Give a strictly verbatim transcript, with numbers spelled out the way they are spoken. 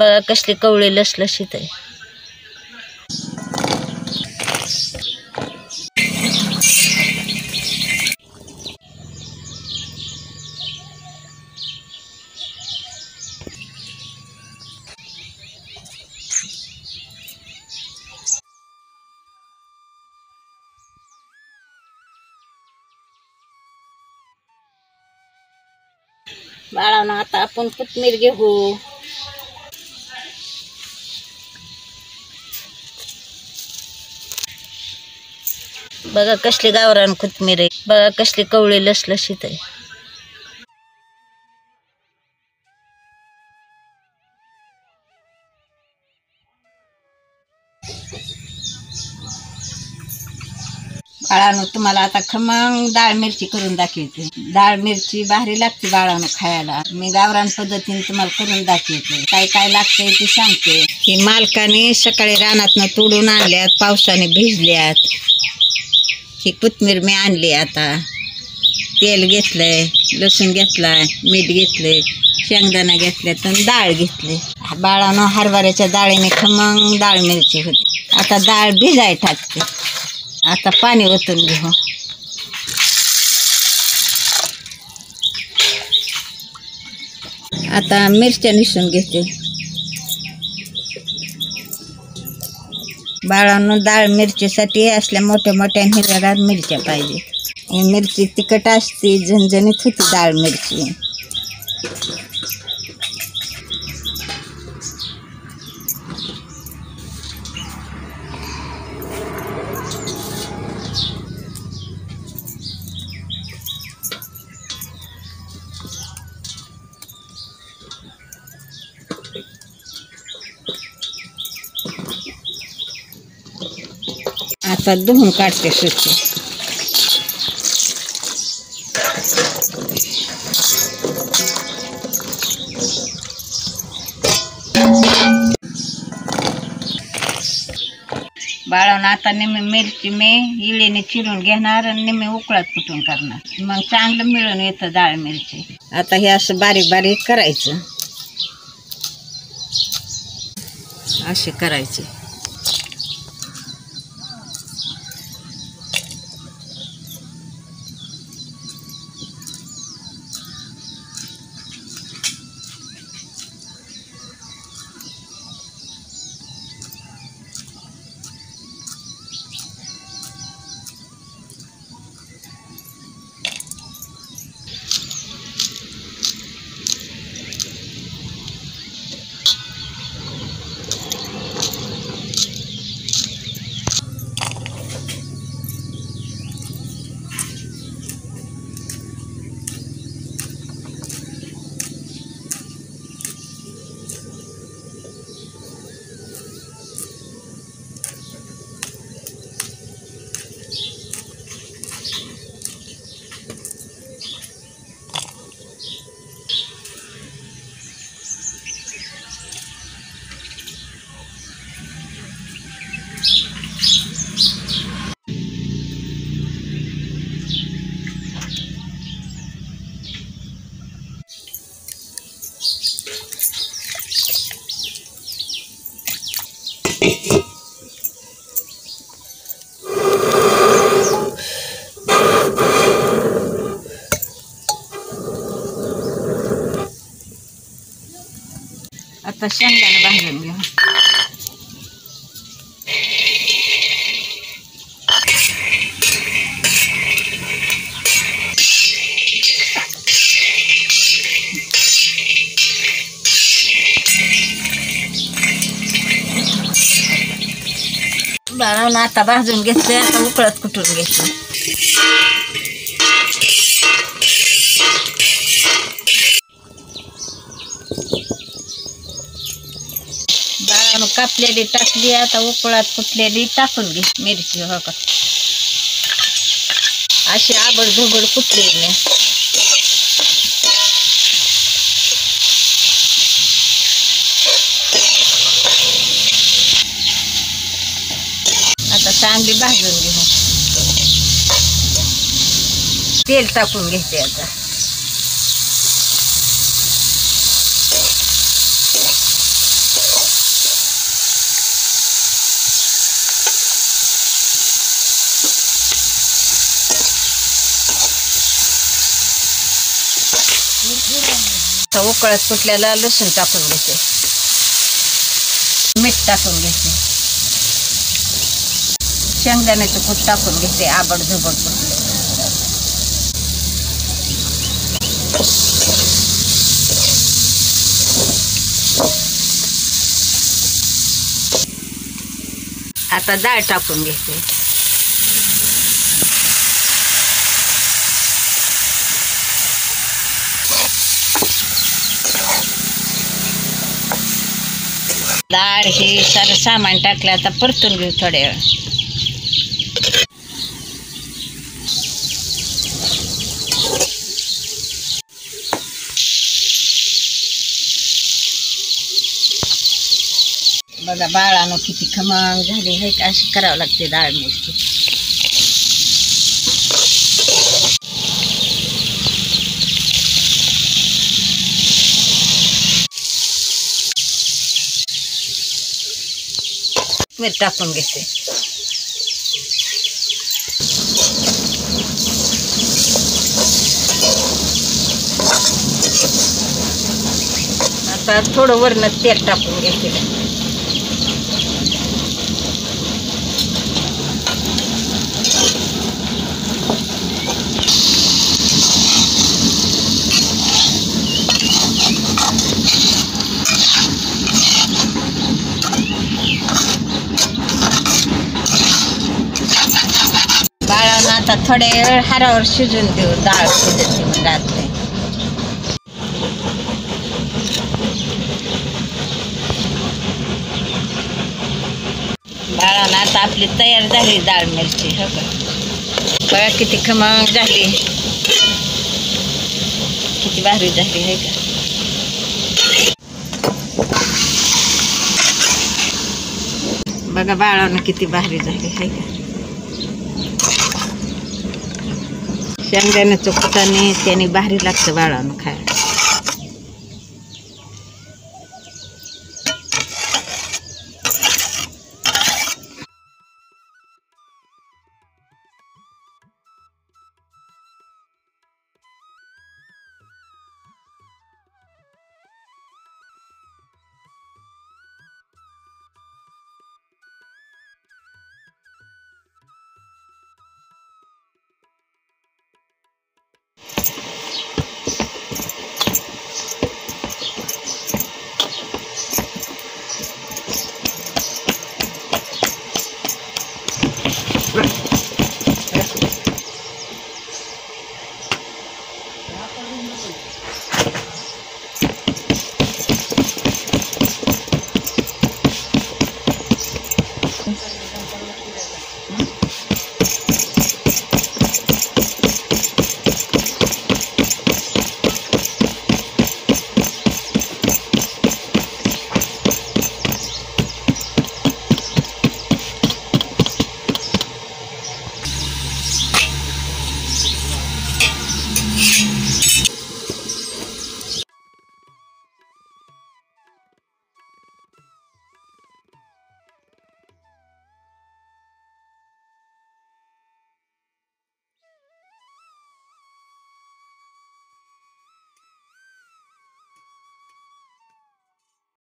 बघा कसली कवळी लसलशीत आहे. बाळांनो आता आपण कोथिंबीर घेऊ. बघा कसली गावरान कोथिंबीर आहे. बघा कसली कवळी लसलशीत आहे. बाळांनो तुम्हाला आता खमंग डाळ मिरची करून दाखवते. डाळ मिरची भारी लागते बाळांनो खायला. मी गावरान पद्धतीने तुम्हाला करून दाखवते. काय काय लागतंय ते सांगते. ही मालकाने सकाळी रानातनं तोडून आणल्यात, पावसाने भिजल्यात. ही कोथिंबीर मी आणली. आता तेल घेतलंय, लसूण घेतलाय, मीठ घेतलंय, शेंगदाणा घेतल्यात आणि डाळ घेतली. बाळांनो हरभऱ्याच्या डाळीने खमंग डाळ मिरची होती. आता डाळ भिजाय टाकते. आता पाणी ओतून घेऊ. आता मिरच्या निसून घेते. बाळांनो डाळ मिरचीसाठी असल्या मोठ्या मोठ्या हिरव्यागार मिरच्या पाहिजे. ही मिरची तिखट असते, झणझणीत होती डाळ मिरची. आता धुवून काढते स्वच्छ. बाळांनो आता निम्मी मिरची मी इळीने चिरून घेणार आणि निम्मी उकळात कुटून करणार. मग चांगलं मिळून येतं डाळ मिरची. आता हे असं बारीक बारीक करायचं. असे करायचे. आता शेंगदाणा भाजून घेऊ. बाळांनो आता भाजून घेतले. आता उकळत कुटून घेतलं. बाळांनो कापलेली टाकली. आता उकळात कुटलेली टाकून घे मिरची. हो का अशी आबड धुबड कुटली मी. आता चांगली भाजून घेऊ. तेल टाकून घेते आता. आता उकळत फुटल्याला लसूण टाकून घेते, मीठ टाकून घेते, शेंगदाण्याचं कूट टाकून घेते आबड झुबड फुटले. आता डाळ टाकून घेते. डाळ हे सारं सामान टाकलं. आता परतून घेऊ थोड्या वेळ. बघा बाळानं किती खमंग झाली हे. अशी करावं लागते डाळ मिरची. मीठ टाकून घेते. आता थोडं वरनं तेल टाकून घेते. बाळानं आता थोड्या वेळ हारावर शिजून देऊ. डाळ शिजते मग रात्री. बाळानं आता आपली तयार झाली डाळ मिरची. हो का बघा किती खमंग झाली, किती भारी झाली आहे का. बघा बाळानं किती भारी झाली आहे का. शेंगदाण्याचं कुटाने त्याने भारी लागतं बाळानं खायला.